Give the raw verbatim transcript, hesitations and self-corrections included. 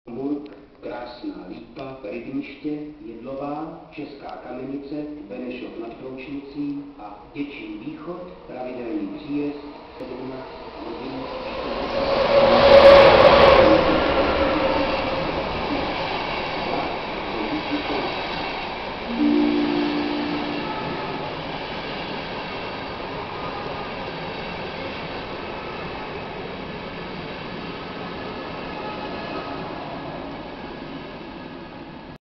Burg, Krásná Lípa, Rybniště, Jedlová, Česká Kamenice, Benešov nad Kroučnicí a Děčín východ, pravidelný příjezd sedmnáct hodin.